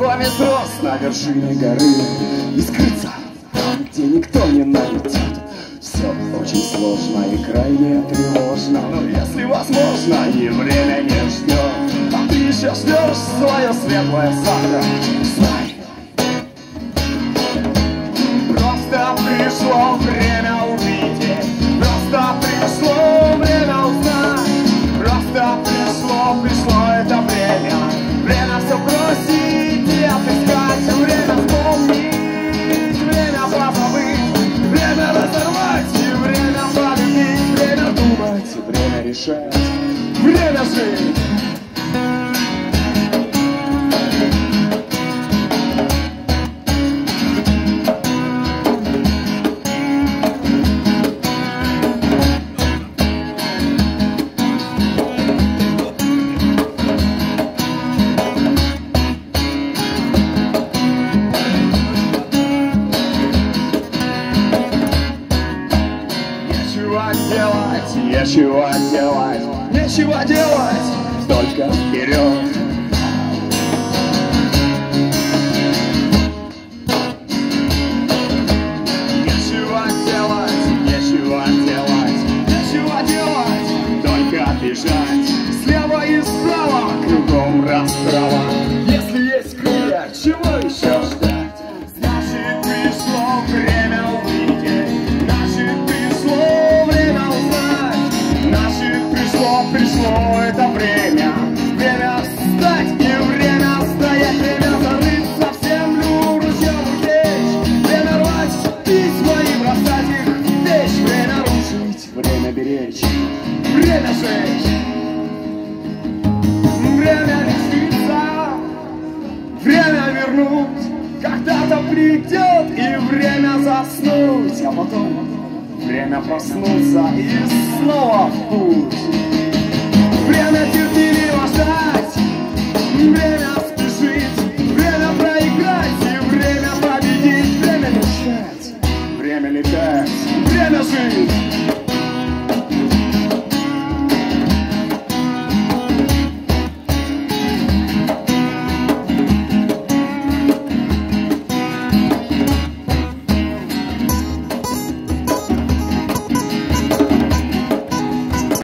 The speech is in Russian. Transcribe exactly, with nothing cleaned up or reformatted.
во весь рост на вершине горы и скрыться там, где никто не найдет. Все очень сложно и крайне тревожно, но если возможно, и время не ждет, а ты еще ждешь свое светлое завтра. Знай, просто пришло время увидеть, просто пришло время узнать, просто пришло, пришло это время. Время все бросить и отыскать, время вспомнить, время позабыть, время разорвать и время полюбить, время думать и время решать, время жить. Нечего делать, нечего делать, только вперед. Нечего делать, нечего делать, нечего делать, только бежать. Слева и справа, кругом расправа. Если есть крылья, чего еще ждать? Значит, пришло время увидеть, значит, пришло время узнать. Значит, пришло, пришло это время. Время встать и время стоять. Время зарыться в землю, ручьем утечь. Время рвать письма и бросать их в печь. Время рушить, время беречь, время жечь. Время решиться, время вернуть. Когда-то придет и время заснуть, а потом время проснуться и снова в путь. Время терпеливо ждать, время